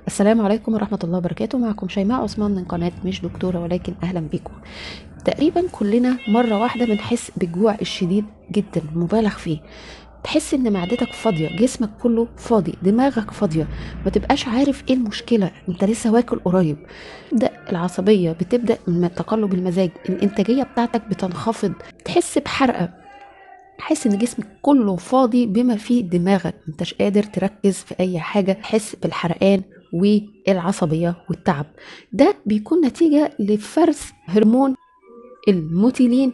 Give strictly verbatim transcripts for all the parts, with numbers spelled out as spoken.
السلام عليكم ورحمة الله وبركاته. معكم شيماء عثمان من قناة مش دكتورة ولكن أهلا بكم. تقريبا كلنا مرة واحدة بنحس بالجوع الشديد جدا مبالغ فيه. تحس ان معدتك فاضية، جسمك كله فاضي، دماغك فاضية، ما تبقاش عارف ايه المشكلة، انت لسه واكل قريب. تبدأ العصبية، بتبدأ من تقلب المزاج، الانتاجية بتاعتك بتنخفض، تحس بحرقة، تحس ان جسمك كله فاضي بما فيه دماغك، انتش قادر تركز في اي حاجة، تحس بالحرقان والعصبية والتعب. ده بيكون نتيجة لفرز هرمون الموتيلين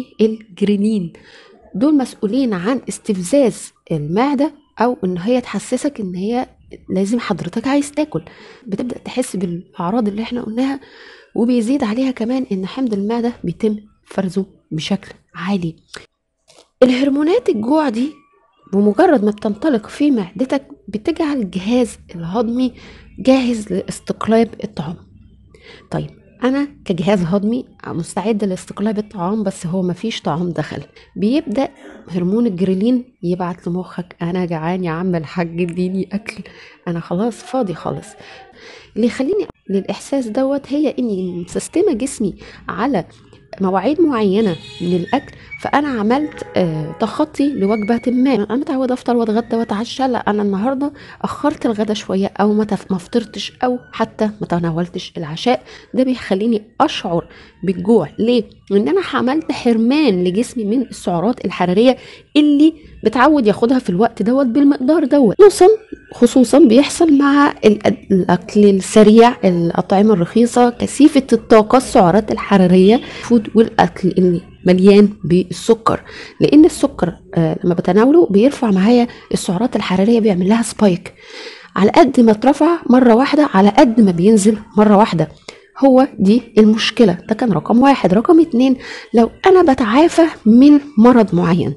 والجريلين، دول مسؤولين عن استفزاز المعدة او ان هي تحسسك ان هي لازم حضرتك عايز تاكل. بتبدأ تحس بالاعراض اللي احنا قلناها، وبيزيد عليها كمان ان حمض المعدة بيتم فرزه بشكل عالي. الهرمونات الجوع دي بمجرد ما بتنطلق في معدتك بتجعل الجهاز الهضمي جاهز لاستقلاب الطعام. طيب انا كجهاز هضمي مستعد لاستقلاب الطعام، بس هو مفيش طعام دخل، بيبدأ هرمون الجريلين يبعت لمخك انا جعان يا عم الحاج اديني اكل، انا خلاص فاضي خالص. اللي يخليني للاحساس دوت هي اني مسستمه جسمي على مواعيد معينة من الأكل، فأنا عملت آه تخطي لوجبة ما. أنا متعودة أفطر وأتغدى وأتعشى، لا أنا النهاردة أخرت الغدا شوية، أو ما تف- ما فطرتش، أو حتى ما تناولتش العشاء. ده بيخليني أشعر بالجوع. ليه؟ لأن أنا عملت حرمان لجسمي من السعرات الحرارية اللي بتعود ياخدها في الوقت دوت بالمقدار دوت. خصوصا خصوصا بيحصل مع الأ- الأكل السريع، الأطعمة الرخيصة كثيفة الطاقة، السعرات الحرارية فود، والاكل اللي مليان بالسكر. لان السكر آه لما بتناوله بيرفع معايا السعرات الحراريه، بيعمل لها سبايك. على قد ما اترفع مره واحده على قد ما بينزل مره واحده. هو دي المشكله. ده كان رقم واحد. رقم اتنين، لو انا بتعافى من مرض معين،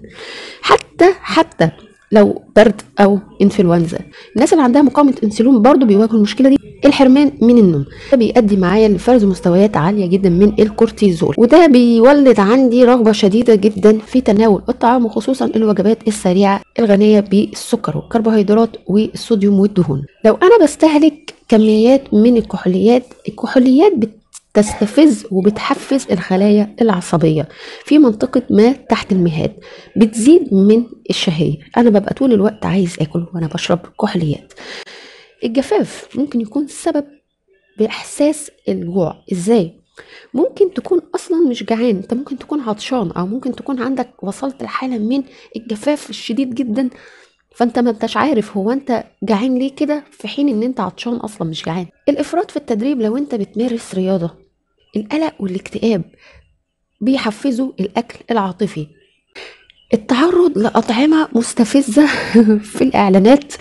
حتى حتى لو برد او انفلونزا، الناس اللي عندها مقاومه انسولين برضو بيواجهوا المشكله دي. الحرمان من النوم ده بيؤدي معايا لفرز مستويات عاليه جدا من الكورتيزول، وده بيولد عندي رغبه شديده جدا في تناول الطعام، وخصوصا الوجبات السريعه الغنيه بالسكر والكربوهيدرات والصوديوم والدهون. لو انا بستهلك كميات من الكحوليات، الكحوليات تستفز وبتحفز الخلايا العصبية في منطقة ما تحت المهاد، بتزيد من الشهية. أنا ببقى طول الوقت عايز أكل وأنا بشرب كحوليات. الجفاف ممكن يكون سبب بإحساس الجوع. إزاي؟ ممكن تكون أصلا مش جعان، أنت ممكن تكون عطشان، أو ممكن تكون عندك وصلت لحالة من الجفاف الشديد جدا، فانت ما انتش عارف هو انت جعان ليه كده، في حين ان انت عطشان اصلا مش جعان. الافراط في التدريب لو انت بتمارس رياضة، القلق والاكتئاب بيحفزوا الاكل العاطفي. التعرض لأطعمة مستفزة في الإعلانات،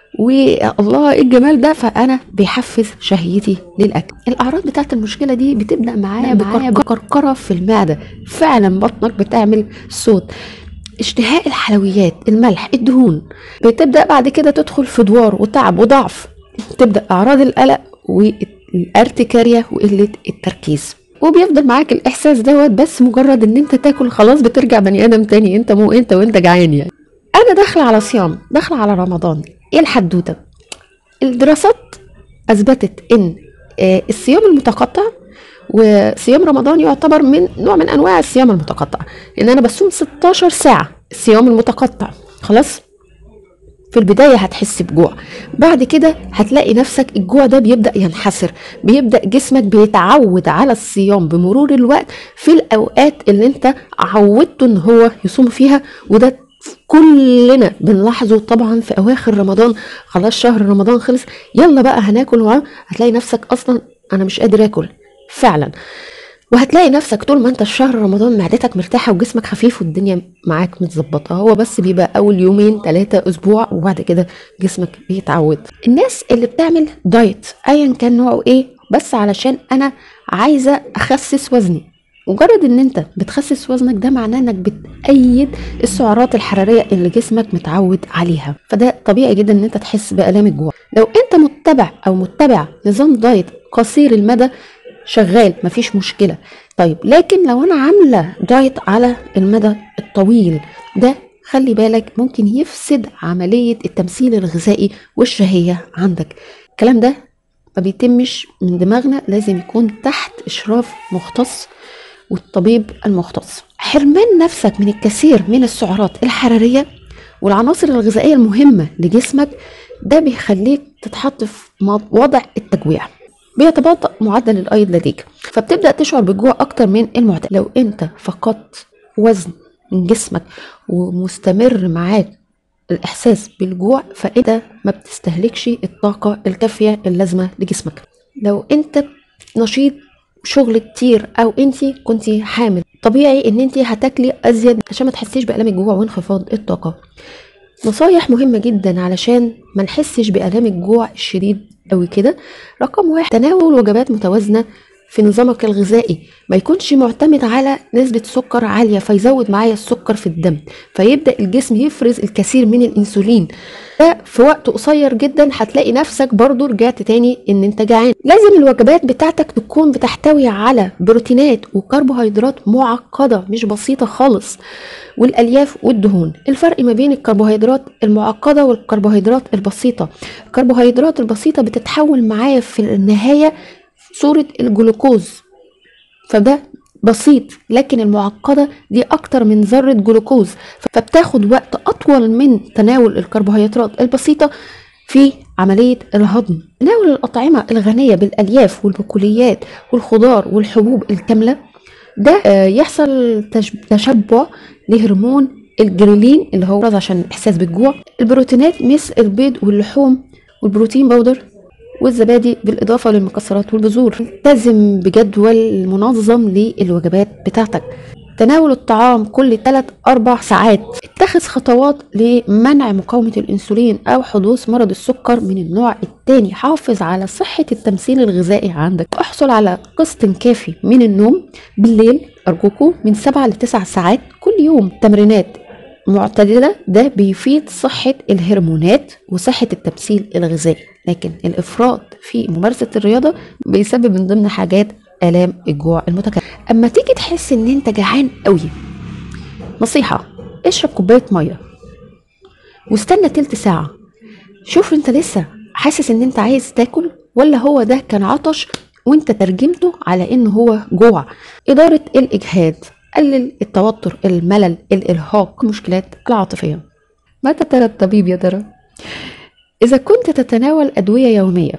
والله ايه الجمال ده، فأنا بيحفز شهيتي للأكل. الأعراض بتاعت المشكلة دي بتبدأ معايا بكركرة بكركرة في المعدة، فعلا بطنك بتعمل صوت، اشتهاء الحلويات، الملح، الدهون. بتبدأ بعد كده تدخل في دوار وتعب وضعف، تبدأ أعراض القلق والارتكارية وقلة التركيز، وبيفضل معاك الاحساس دوت. بس مجرد ان انت تاكل خلاص بترجع بني ادم تاني، انت مو انت وانت جعان يعني. انا داخله على صيام، داخله على رمضان، ايه الحدوته؟ الدراسات اثبتت ان آه، الصيام المتقطع، وصيام رمضان يعتبر من نوع من انواع الصيام المتقطع، لان انا بصوم ستاشر ساعه. الصيام المتقطع خلاص، في البداية هتحس بجوع، بعد كده هتلاقي نفسك الجوع ده بيبدأ ينحسر، بيبدأ جسمك بيتعود على الصيام بمرور الوقت في الأوقات اللي انت عودته ان هو يصوم فيها. وده كلنا بنلاحظه طبعا في أواخر رمضان. خلاص شهر رمضان خلص، يلا بقى هناكل وعم. هتلاقي نفسك أصلا أنا مش قادر أكل فعلا، وهتلاقي نفسك طول ما انت في شهر رمضان معدتك مرتاحة وجسمك خفيف والدنيا معاك متظبطة. هو بس بيبقى اول يومين ثلاثة اسبوع، وبعد كده جسمك بيتعود. الناس اللي بتعمل دايت ايا كان نوعه ايه، بس علشان انا عايزة اخسس وزني، مجرد ان انت بتخسس وزنك ده معناه انك بتأيد السعرات الحرارية اللي جسمك متعود عليها، فده طبيعي جدا ان انت تحس بآلام الجوع. لو انت متبع او متبع نظام دايت قصير المدى، شغال مفيش مشكلة. طيب لكن لو انا عاملة دايت على المدى الطويل ده، خلي بالك ممكن يفسد عملية التمثيل الغذائي والشهية عندك. الكلام ده ما بيتمش من دماغنا، لازم يكون تحت اشراف مختص والطبيب المختص. حرمان نفسك من الكثير من السعرات الحرارية والعناصر الغذائية المهمة لجسمك ده بيخليك تتحط في وضع التجويع، بيتباطأ معدل الأيض لديك، فبتبدأ تشعر بالجوع أكتر من المعتاد. لو أنت فقدت وزن من جسمك ومستمر معاك الإحساس بالجوع، فأنت ما بتستهلكش الطاقة الكافية اللازمة لجسمك. لو أنت نشيط شغل كتير او انتي كنتي حامل، طبيعي ان انتي هتاكلي ازيد عشان ما تحسيش بألام الجوع وانخفاض الطاقة. نصايح مهمة جدا علشان ما نحسش بألام الجوع الشديد قوي كده. رقم واحد، تناول وجبات متوازنة في نظامك الغذائي، ما يكونش معتمد على نسبة سكر عالية فيزود معايا السكر في الدم، فيبدأ الجسم يفرز الكثير من الانسولين، ده في وقت قصير جدا هتلاقي نفسك برضو رجعت تاني ان انت جعان. لازم الوجبات بتاعتك تكون بتحتوي على بروتينات وكربوهيدرات معقدة مش بسيطة خالص، والالياف والدهون. الفرق ما بين الكربوهيدرات المعقدة والكربوهيدرات البسيطة، الكربوهيدرات البسيطة بتتحول معايا في النهاية صورة الجلوكوز، فده بسيط، لكن المعقدة دي اكتر من ذرة جلوكوز، فبتاخد وقت اطول من تناول الكربوهيدرات البسيطة في عملية الهضم. تناول الأطعمة الغنية بالألياف والبقوليات والخضار والحبوب الكاملة ده يحصل تشبع لهرمون الجريلين اللي هو عشان الإحساس بالجوع. البروتينات مثل البيض واللحوم والبروتين باودر والزبادي بالإضافة للمكسرات والبذور. التزم بجدول منظم للوجبات بتاعتك. تناول الطعام كل ثلاثة أربع ساعات. اتخذ خطوات لمنع مقاومة الأنسولين أو حدوث مرض السكر من النوع الثاني. حافظ على صحة التمثيل الغذائي عندك. احصل على قسط كافي من النوم بالليل أرجوكم من سبعة لتسع ساعات كل يوم. تمرينات معتدلة ده بيفيد صحة الهرمونات وصحة التمثيل الغذائي، لكن الإفراط في ممارسة الرياضة بيسبب من ضمن حاجات آلام الجوع المتكرر. أما تيجي تحس إن أنت جعان قوي، نصيحة، اشرب كوباية مية واستنى تلت ساعة. شوف أنت لسه حاسس إن أنت عايز تاكل ولا هو ده كان عطش وأنت ترجمته على إنه هو جوع. إدارة الإجهاد، قلل التوتر، الملل، الإرهاق، المشكلات العاطفية. ماذا ترى الطبيب يا ترى؟ إذا كنت تتناول أدوية يومية،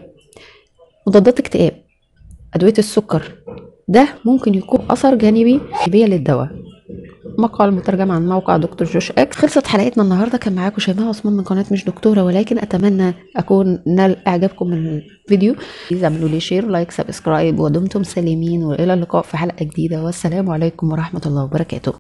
مضادات اكتئاب، أدوية السكر، ده ممكن يكون أثر جانبي للدواء. مقال مترجم عن موقع دكتور جوش اكس. خلصت حلقتنا النهارده، كان معاكم شيماء عثمان من قناه مش دكتوره ولكن. اتمنى اكون نال اعجابكم من الفيديو. اعملوا لي شير لايك سبسكرايب ودمتم سالمين، والى اللقاء في حلقه جديده، والسلام عليكم ورحمه الله وبركاته.